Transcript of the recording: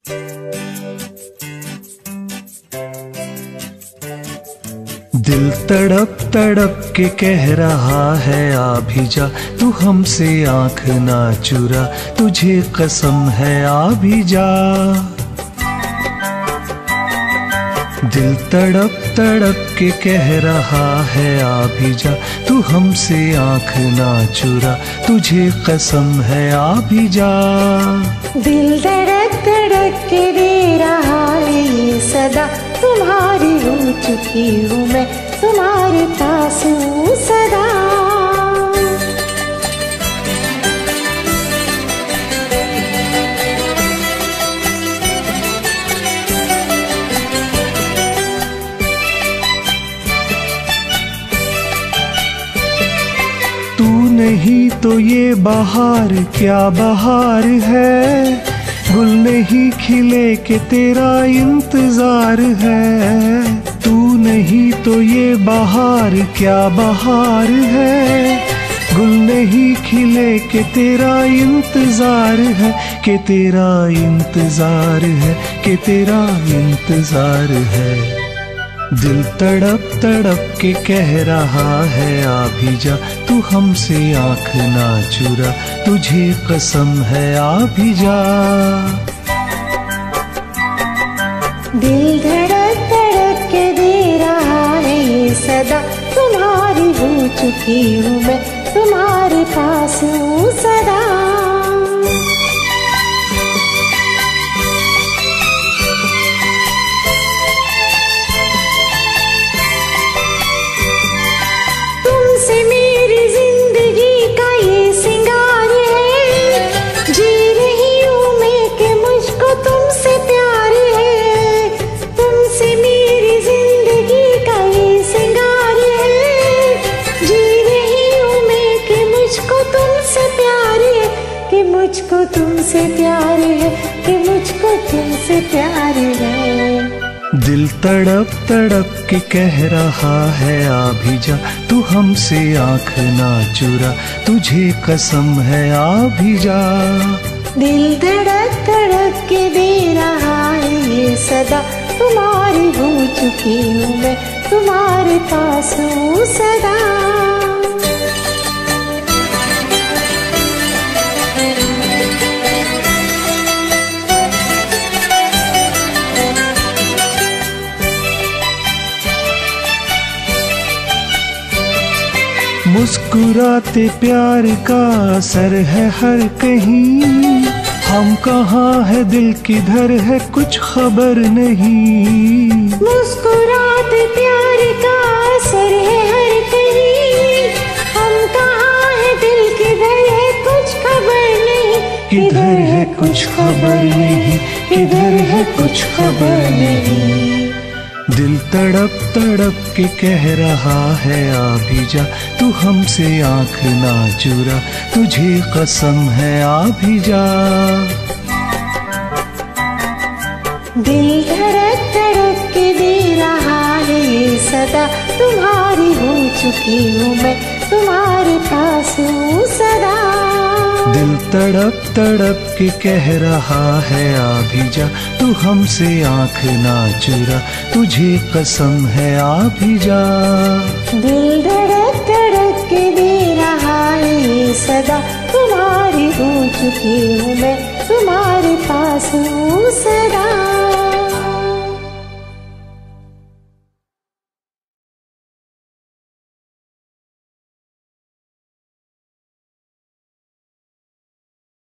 दिल तड़प तड़प के कह रहा है आ भी जा, तू हमसे आंख ना चुरा, तुझे कसम है आ भी जा। दिल तड़प तड़प के कह रहा है आ भी जा, तू हमसे आंख ना चुरा, तुझे कसम है आ भी जा। दिल धड़क धड़क के दे रहा है ये सदा, तुम्हारी हो चुकी हूँ मैं, तुम्हारे पास हूँ सदा। तू नहीं तो ये बहार क्या बहार है, गुल नहीं खिले के तेरा इंतजार है। तू नहीं तो ये बहार क्या बहार है, गुल नहीं खिले के तेरा इंतजार है, के तेरा इंतजार है, के तेरा इंतजार है। दिल तड़प तड़प के कह रहा है आ भी जा, तू हमसे आंख ना चुरा, तुझे कसम है आ भी जा। दिल धड़क धड़क के दे रहा है ये सदा, तुम्हारी हो चुकी हूँ मैं, तुम्हारे पास हूँ सदा। तुमसे मेरी जिंदगी का ये सिंगार है, जी रही हूँ मैं कि मुझको तुमसे प्यार है। तुमसे मेरी जिंदगी का ये सिंगार है, जी रही हूँ मैं कि मुझको तुमसे प्यार है, कि मुझको तुमसे प्यार है, कि मुझको तुमसे प्यार है। दिल तड़प तड़प के कह रहा है आ भी जा, तू हमसे आंख ना चुरा, तुझे कसम है आ भी जा। दिल धड़क धड़क के दे रहा है ये सदा, तुम्हारी हो चुकी हूँ मैं, तुम्हारे पास हूँ सदा। मुस्कुराते प्यार का असर है हर कहीं, हम कहाँ है दिल किधर है कुछ खबर नहीं। मुस्कुराते प्यार का असर है हर कहीं, हम कहाँ है दिल किधर है कुछ खबर नहीं। किधर है कुछ खबर नहीं, किधर है कुछ खबर नहीं। दिल तड़प तड़प के कह रहा है आ भी जा, तू हमसे आंख ना चुरा, तुझे कसम है आ भी जा। दिल धड़क धड़क के दे रहा है ये सदा, तुम्हारी हो चुकी हूँ मैं, तुम्हारे पास हूँ सदा। दिल तड़प तड़प के कह रहा है आ भी जा, तू हमसे आंख ना चुरा, तुझे कसम है आ भी जा। दिल धड़क धड़क के दे रहा है ये सदा, तुम्हारी हो चुकी हूँ मैं, तुम्हारे पास हूँ